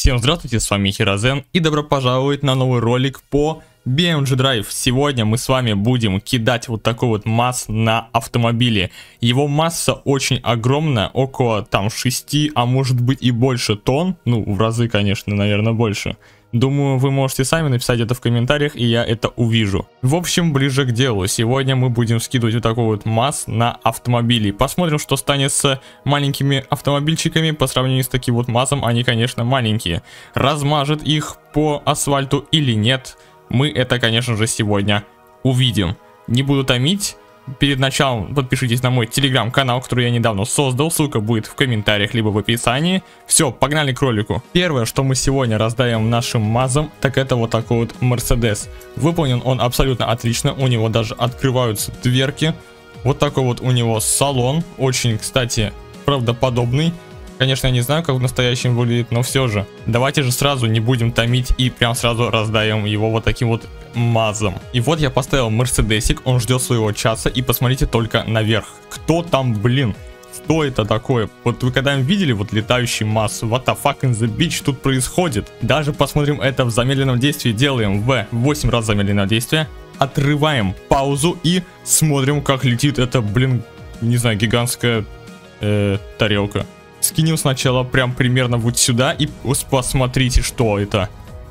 Всем здравствуйте, с вами Хирозен и добро пожаловать на новый ролик по BMG Drive. Сегодня мы с вами будем кидать вот такой вот масс на автомобиле. Его масса очень огромная, около там 6, а может быть и больше тонн. Ну, в разы, конечно, наверное, больше. Думаю, вы можете сами написать это в комментариях, и я это увижу. В общем, ближе к делу. Сегодня мы будем скидывать вот такой вот масс на автомобили. Посмотрим, что станет с маленькими автомобильчиками по сравнению с таким вот массом. Они, конечно, маленькие. Размажет их по асфальту или нет? Мы это, конечно же, сегодня увидим. Не буду томить. Перед началом подпишитесь на мой телеграм-канал, который я недавно создал. Ссылка будет в комментариях, либо в описании. Все, погнали к ролику. Первое, что мы сегодня раздаем нашим мазам, так это вот такой вот Mercedes. Выполнен он абсолютно отлично. У него даже открываются дверки. Вот такой вот у него салон. Очень, кстати, правдоподобный. Конечно, я не знаю, как в настоящем выглядит, но все же. Давайте же сразу не будем томить и прям сразу раздаем его вот таким вот мазом. И вот я поставил Мерседесик, он ждет своего часа, и посмотрите только наверх. Кто там, блин? Что это такое? Вот вы когда видели вот летающий масс? What the fuck in the bitch тут происходит? Даже посмотрим это в замедленном действии. Делаем в 8 раз замедленное действие. Отрываем паузу и смотрим, как летит эта, блин, не знаю, гигантская тарелка. Скинем сначала прям примерно вот сюда и посмотрите, что это.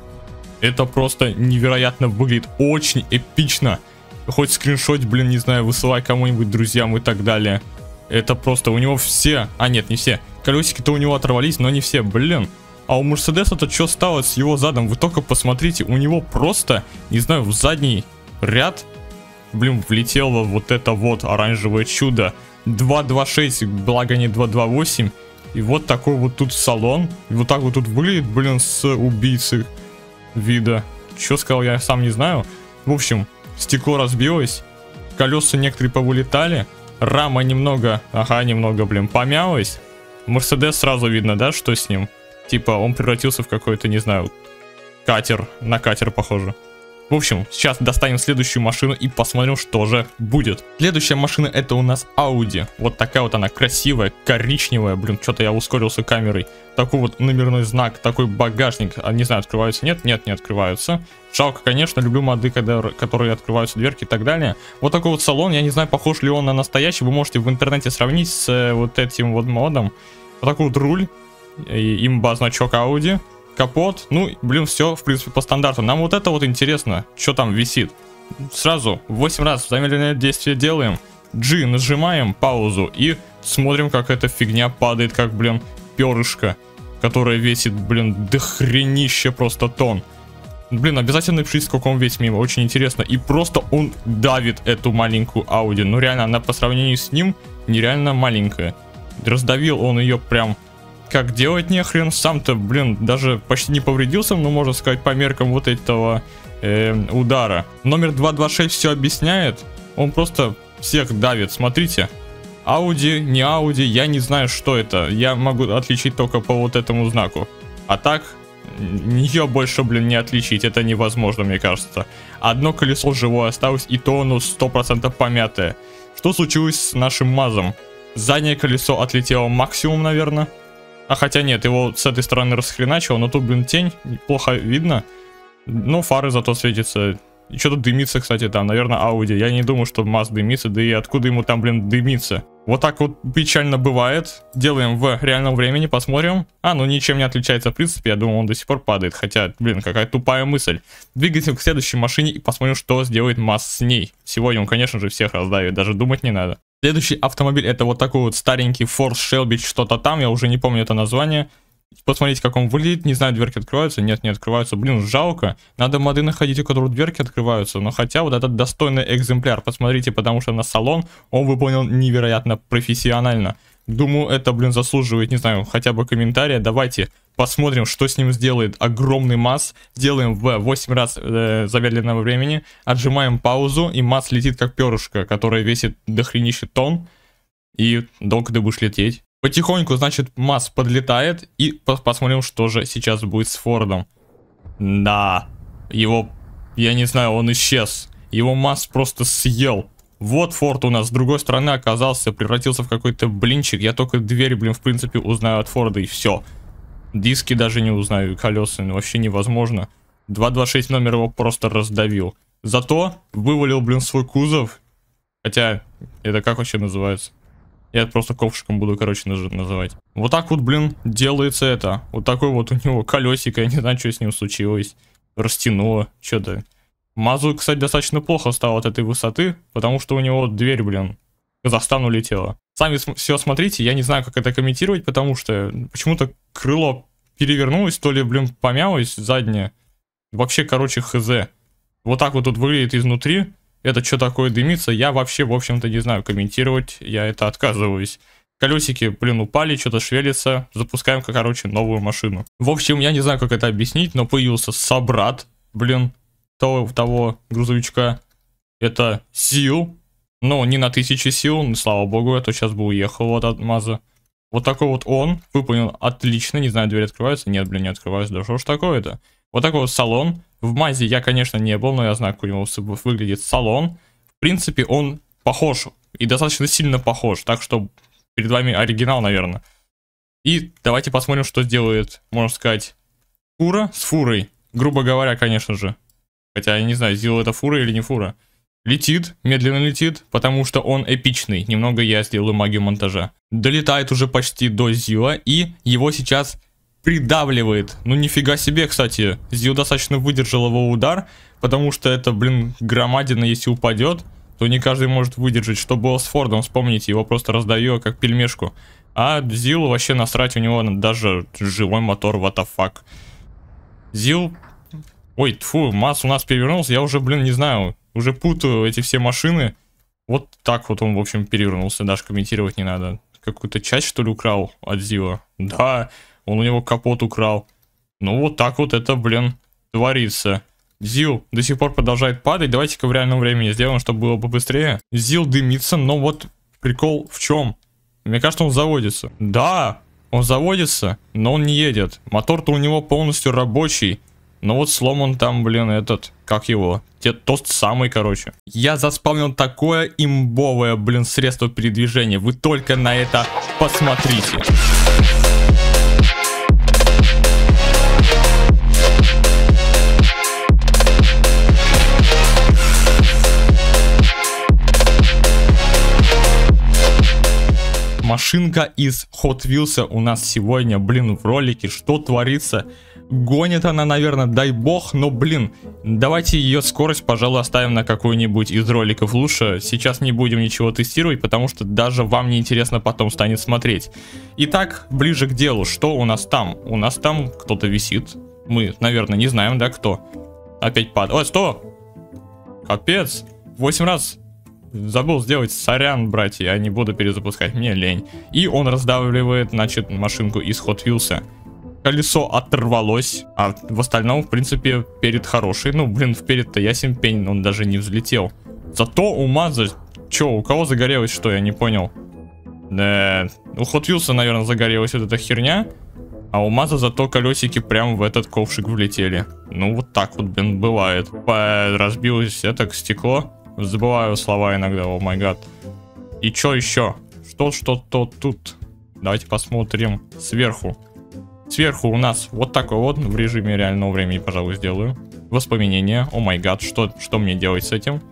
Это просто невероятно выглядит, очень эпично. Хоть скриншот, блин, не знаю, высылай кому-нибудь, друзьям и так далее. Это просто у него все, а нет, не все. Колесики-то у него оторвались, но не все, блин. А у Мерседеса-то что стало с его задом? Вы только посмотрите, у него просто, не знаю, в задний ряд, блин, влетело вот это вот оранжевое чудо. 2.2.6, благо не 2.2.8. И вот такой вот тут салон. И вот так вот тут выглядит, блин, с убийцей вида. Что сказал, я сам не знаю. В общем, стекло разбилось. Колеса некоторые повылетали. Рама немного, немного, блин, помялась. Мерседес сразу видно, да, что с ним? Типа он превратился в какой-то, не знаю, катер. На катер похоже. В общем, сейчас достанем следующую машину и посмотрим, что же будет. Следующая машина — это у нас Audi. Вот такая вот она красивая, коричневая. Блин, что-то я ускорился камерой. Такой вот номерной знак, такой багажник. Не знаю, открываются? Нет, не открываются. Жалко, конечно, люблю моды, которые открываются дверки и так далее. Вот такой вот салон, я не знаю, похож ли он на настоящий. Вы можете в интернете сравнить с вот этим вот модом. Вот такой вот руль. Имба, значок Audi. Капот, ну, блин, все, в принципе, по стандарту. Нам вот это вот интересно, что там висит. Сразу 8 раз замедленное действие делаем. G нажимаем, паузу, и смотрим, как эта фигня падает, как, блин, перышко, которое весит, блин, дохренище просто тонн. Блин, обязательно напишите, сколько он весит мимо, очень интересно. И просто он давит эту маленькую Audi. Ну, реально, она по сравнению с ним нереально маленькая. Раздавил он ее прям... Как делать нехрен, сам-то, блин, даже почти не повредился, но можно сказать, по меркам вот этого удара. Номер 226 все объясняет, он просто всех давит, смотрите. Audi, не Audi, я не знаю, что это, я могу отличить только по вот этому знаку. А так, ее больше, блин, не отличить, это невозможно, мне кажется. Одно колесо живое осталось, и то оно 100% помятое. Что случилось с нашим мазом? Заднее колесо отлетело максимум, наверное. А хотя нет, его с этой стороны расхреначило, но тут, блин, тень, плохо видно. Но фары зато светятся. И что-то дымится, кстати, там, наверное, Audi. Я не думаю, что масс дымится, да и откуда ему там, блин, дымится. Вот так вот печально бывает. Делаем в реальном времени, посмотрим. Ну ничем не отличается, в принципе, я думаю, он до сих пор падает. Хотя, блин, какая тупая мысль. Двигаемся к следующей машине и посмотрим, что сделает масс с ней. Сегодня он, конечно же, всех раздавит, даже думать не надо. Следующий автомобиль — это вот такой вот старенький Ford Shelby, что-то там, я уже не помню это название. Посмотрите, как он выглядит, не знаю, дверки открываются, нет, не открываются, блин, жалко. Надо моды находить, у которых дверки открываются, но хотя вот этот достойный экземпляр, посмотрите, потому что на салон он выполнен невероятно профессионально. Думаю, это, блин, заслуживает, не знаю, хотя бы комментария. Давайте посмотрим, что с ним сделает огромный масс. Делаем в 8 раз замедленного времени. Отжимаем паузу, и масс летит как перышко, которое весит дохренище тонн. И долго ты будешь лететь. Потихоньку, значит, масс подлетает. И посмотрим, что же сейчас будет с Фордом. Да, его, я не знаю, он исчез. Его масс просто съел. Вот Форд у нас с другой стороны оказался, превратился в какой-то блинчик. Я только двери, блин, в принципе, узнаю от Форда, и все. Диски даже не узнаю, колеса, вообще невозможно. 226 номер его просто раздавил. Зато вывалил, блин, свой кузов. Хотя, это как вообще называется? Я это просто ковшиком буду, короче, называть. Вот так вот, блин, делается это. Вот такой вот у него колесико, я не знаю, что с ним случилось. Растянуло, что-то. Мазу, кстати, достаточно плохо стало от этой высоты, потому что у него дверь, блин, в Казахстан улетела. Сами все смотрите, я не знаю, как это комментировать, потому что почему-то крыло перевернулось, то ли, блин, помялось заднее. Вообще, короче, хз. Вот так вот тут выглядит изнутри. Это что такое дымится, я вообще, в общем-то, не знаю, комментировать, я это отказываюсь. Колесики, блин, упали, что-то шевелится, запускаем, короче, новую машину. В общем, я не знаю, как это объяснить, но появился собрат, блин, того грузовичка. Это Зил, но не на 1000 сил, слава богу, а то сейчас бы уехал вот от МАЗа. Вот такой вот он, выполнен отлично, не знаю, дверь открывается, нет, блин, не открывается, да что ж такое-то. Вот такой вот салон. В МАЗе я, конечно, не был, но я знаю, как у него выглядит салон. В принципе, он похож. И достаточно сильно похож. Так что перед вами оригинал, наверное. И давайте посмотрим, что сделает, можно сказать, фура с фурой. Грубо говоря, конечно же. Хотя я не знаю, Зил это фура или не фура. Летит, медленно летит, потому что он эпичный. Немного я сделаю магию монтажа. Долетает уже почти до Зила. И его сейчас придавливает. Ну нифига себе, кстати. Зил достаточно выдержал его удар, потому что это, блин, громадина, если упадет, то не каждый может выдержать. Что было с Фордом, вспомните, его просто раздавило как пельмешку. А Зилу вообще насрать, у него даже живой мотор, what the fuck. Зил... Ой, тьфу, МАЗ у нас перевернулся, я уже, блин, не знаю, уже путаю эти все машины. Вот так вот он, в общем, перевернулся, даже комментировать не надо. Какую-то часть, что ли, украл от Зила? Да... Он у него капот украл. Ну вот так вот это, блин, творится. Зил до сих пор продолжает падать. Давайте-ка в реальном времени сделаем, чтобы было побыстрее. Зил дымится, но вот прикол в чем? Мне кажется, он заводится. Да, он заводится, но он не едет. Мотор-то у него полностью рабочий. Но вот сломан там, блин, этот, как его? Тот самый, короче. Я заспавнил такое имбовое, блин, средство передвижения. Вы только на это посмотрите. Машинка из Hot Wheels у нас сегодня, блин, в ролике. Что творится? Гонит она, наверное, дай бог, но, блин, давайте ее скорость, пожалуй, оставим на какой-нибудь из роликов лучше. Сейчас не будем ничего тестировать, потому что даже вам не интересно потом станет смотреть. Итак, ближе к делу. Что у нас там? У нас там кто-то висит. Мы, наверное, не знаем, да, кто. Опять падает. Ой, стоп! Капец! 8 раз... Забыл сделать, сорян, братья, я не буду перезапускать, мне лень. И он раздавливает, значит, машинку из Hot Wheels. Колесо оторвалось, а в остальном, в принципе, перед хороший. Ну, блин, вперед-то ясен пень, он даже не взлетел. Зато у МАЗа, чё, у кого загорелось, что, я не понял. Да, у Hot Wheels, наверное, загорелась вот эта херня, а у МАЗа зато колесики прям в этот ковшик влетели. Ну, вот так вот, блин, бывает. Разбилось это стекло. Забываю слова иногда, о май гад. И что еще? Что-то тут. Давайте посмотрим сверху. Сверху у нас вот такой вот, в режиме реального времени, пожалуй, сделаю. Воспоминания, о май гад, что мне делать с этим?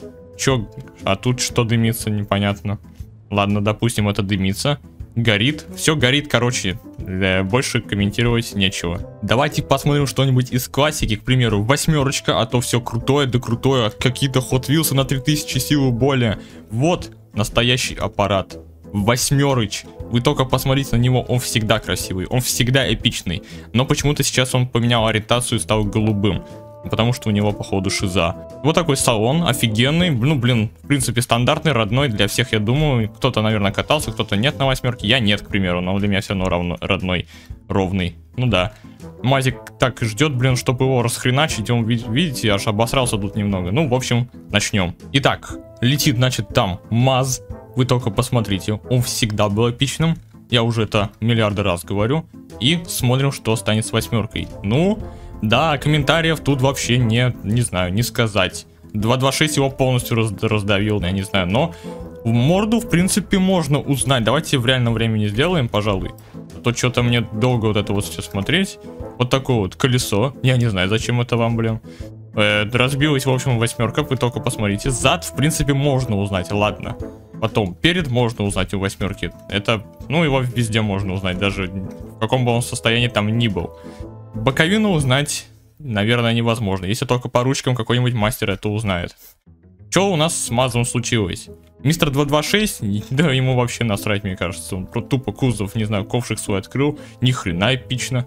А тут что дымится, непонятно. Ладно, допустим, это дымится. Горит, все горит, короче, больше комментировать нечего. Давайте посмотрим что-нибудь из классики, к примеру, 8, а то все крутое, да крутое, какие-то Hot Wheels на 3000 сил и более. Вот настоящий аппарат, 8. Вы только посмотрите на него, он всегда красивый, он всегда эпичный. Но почему-то сейчас он поменял ориентацию и стал голубым. Потому что у него, походу, шиза. Вот такой салон, офигенный. Ну, блин, в принципе, стандартный, родной для всех, я думаю. Кто-то, наверное, катался, кто-то нет на 8. Я нет, к примеру, но для меня все равно родной, ровный. Ну да. Мазик так ждет, блин, чтобы его расхреначить. Он, видите, аж обосрался тут немного. Ну, в общем, начнем. Итак, летит, значит, там МАЗ. Вы только посмотрите, он всегда был эпичным. Я уже это миллиарды раз говорю. И смотрим, что станет с 8. Ну... Да, комментариев тут вообще не знаю, не сказать. 226 его полностью раздавил, я не знаю, но в морду, в принципе, можно узнать. Давайте в реальном времени сделаем, пожалуй. то что-то мне долго вот это вот все смотреть. Вот такое вот колесо. Я не знаю, зачем это вам, блин. Разбилась, в общем, восьмерка. Вы только посмотрите. Зад, в принципе, можно узнать. Ладно. Потом, перед можно узнать у восьмерки. Это, ну, его везде можно узнать. Даже в каком бы он состоянии там ни был. Боковину узнать, наверное, невозможно. Если только по ручкам какой-нибудь мастер это узнает. Что у нас с Мазом случилось? Мистер 226, да ему вообще насрать, мне кажется. Он тупо кузов, не знаю, ковшик свой открыл. Ни хрена эпично.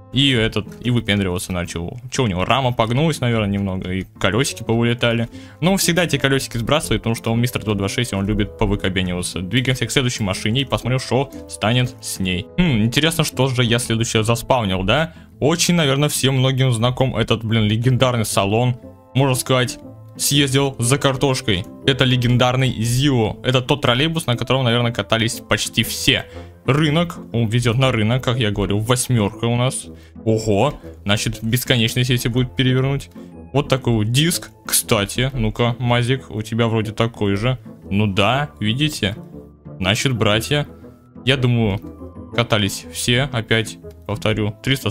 И выпендриваться начал. Что у него, рама погнулась, наверное, немного. И колесики повылетали. Но всегда эти колесики сбрасывает, потому что он мистер 226, он любит повыкобениваться. Двигаемся к следующей машине и посмотрим, что станет с ней. Интересно, что же я следующее заспавнил, да? Очень, наверное, всем многим знаком этот, блин, легендарный салон. Можно сказать, съездил за картошкой. Это легендарный Зио. Это тот троллейбус, на котором, наверное, катались почти все. Рынок, он везет на рынок, как я говорил, восьмерка у нас. Ого, значит, бесконечность, если будет перевернуть. Вот такой вот диск. Кстати, ну-ка, Мазик, у тебя вроде такой же. Ну да, видите? Значит, братья, я думаю, катались все. Опять, повторю,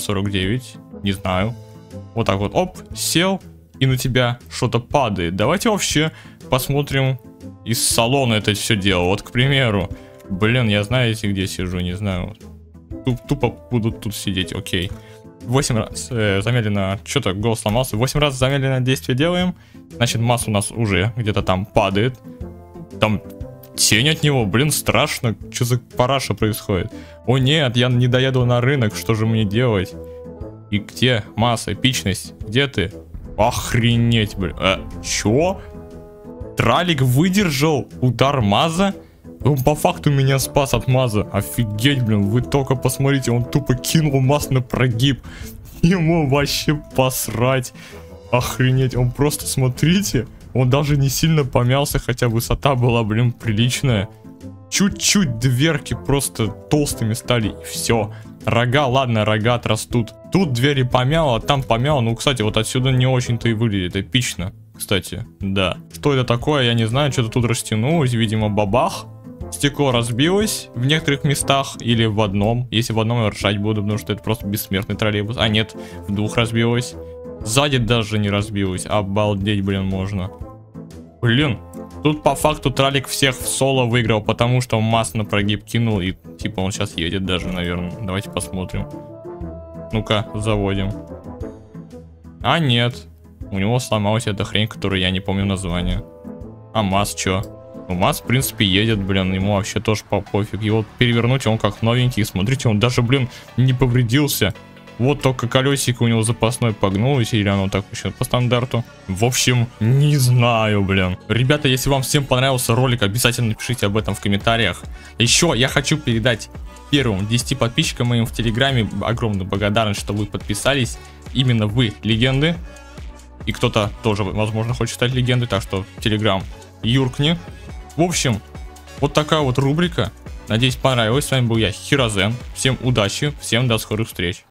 349, не знаю. Вот так вот, оп, сел, и на тебя что-то падает. Давайте вообще посмотрим из салона это все дело. Вот, к примеру. Блин, я знаете, где сижу, не знаю. Тупо буду тут сидеть, окей. 8 раз замедленно, что-то голос сломался. 8 раз замедленное действие делаем. Значит, масса у нас уже где-то там падает. Там тень от него, блин, страшно. Что за параша происходит? О нет, я не доеду на рынок, что же мне делать? И где масса, эпичность? Где ты? Охренеть, блин. Чё? Тралик выдержал удар Маза? Он по факту меня спас от Маза. Офигеть, блин, вы только посмотрите, он тупо кинул Маз на прогиб. Ему вообще посрать. Охренеть, он просто, смотрите, он даже не сильно помялся, хотя высота была, блин, приличная. Чуть-чуть дверки просто толстыми стали, и все. Рога, ладно, рога отрастут. Тут двери помяло, а там помяло. Ну, кстати, вот отсюда не очень-то и выглядит эпично. Кстати, да. Что это такое, я не знаю, что-то тут растянулось, видимо, бабах. Стекло разбилось в некоторых местах или в одном. Если в одном, я ржать буду, потому что это просто бессмертный троллейбус. А нет, в двух разбилось. Сзади даже не разбилось. Обалдеть, блин, можно. Блин, тут по факту тралик всех в соло выиграл, потому что он масс на прогиб кинул. И типа он сейчас едет даже, наверное. Давайте посмотрим. Ну-ка, заводим. А нет. У него сломалась эта хрень, которую я не помню название. А масс чё? Ну, Маз, в принципе, едет, блин, ему вообще тоже пофиг. Его перевернуть, он как новенький. Смотрите, он даже, блин, не повредился. Вот только колесико у него запасной погнулось, или оно так еще по стандарту. В общем, не знаю, блин. Ребята, если вам всем понравился ролик, обязательно напишите об этом в комментариях. Еще я хочу передать первым 10 подписчикам моим в Телеграме огромную благодарность, что вы подписались. Именно вы легенды. И кто-то тоже, возможно, хочет стать легендой, так что Телеграм юркни. В общем, вот такая вот рубрика. Надеюсь, понравилось. С вами был я, Хиразен. Всем удачи, всем до скорых встреч.